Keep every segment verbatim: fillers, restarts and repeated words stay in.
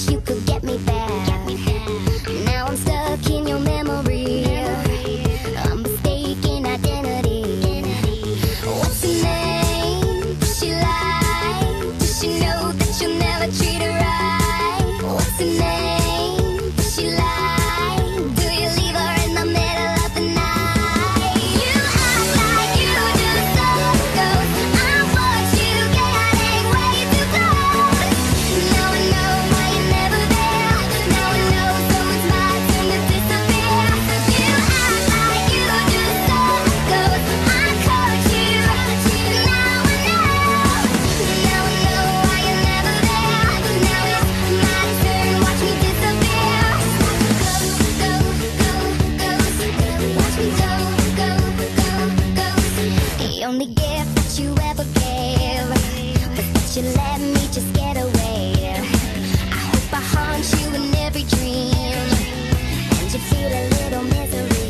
wish you could get me back. Now I'm stuck in your memory. I'm mistaken identity. What's her name? Does she lie? Does she know that you'll never treat her right? What's her name? Does she lie? Do you leave her in the middle of the night? You act like you do some ghost. I'm what you getting way too close. Now I know why you're never there. Now I know so it's my turn to disappear. You act like you do some ghost. I caught you. Now I know. Now I know why you're never there. Now it's my turn. Watch me disappear. Go, go, go, go. Watch me go, go, go, go. The only gift that you ever gave was that you let me just get away. I hope I haunt you in every dream, and you feel a little misery.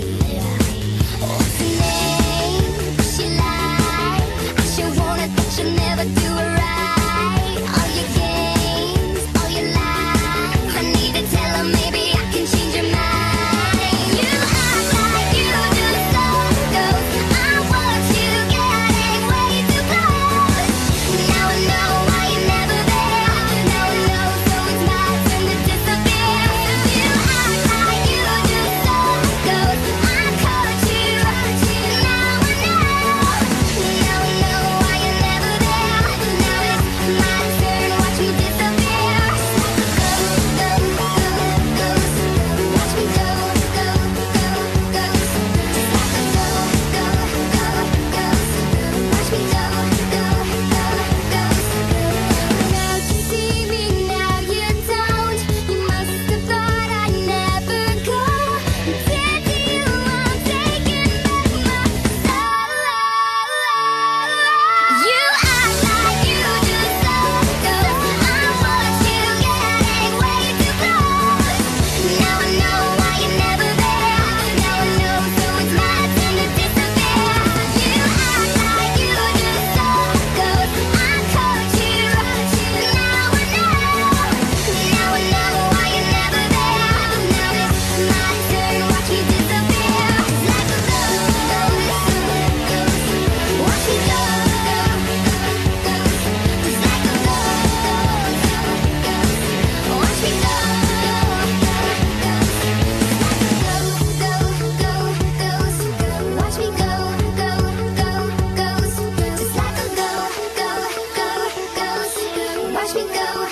What's her name? Does she lie? I sure wanted that you'll never do it right. All your games, all your lies. I need to tell her maybe I can change your mind. You act like you do some ghost. I want you getting way too close. Now I know why you're never there. Now I know so it's my turn to disappear. You act like you do some ghost. I caught you. Now I know. Now I know why you're never there. Now it's my turn. Watch me disappear. Go, go, go, ghost. Watch me go, go, go, ghost. Just like a go, go, go, ghost. Watch me go, go, go, ghost. Now you see me, now you don't. You must have thought I'd never go. Dead to you, I'm taking back my soul. You act like you do some ghost. I want you getting way too close. Now I know why you're never there. Now I know so it's my turn to disappear. You act like you do some ghost. I caught you. Now I know. Now I know why you're never there. Now it's my turn. Watch me disappear. Like a ghost, ghost, ghost. Watch me go, go, go, ghost. Just like a ghost, ghost, ghost. Watch me go, go, go, ghost. Go, go, go, ghost. Watch me go, go, go, ghost. Just like a go, go, go, ghost. Watch me go.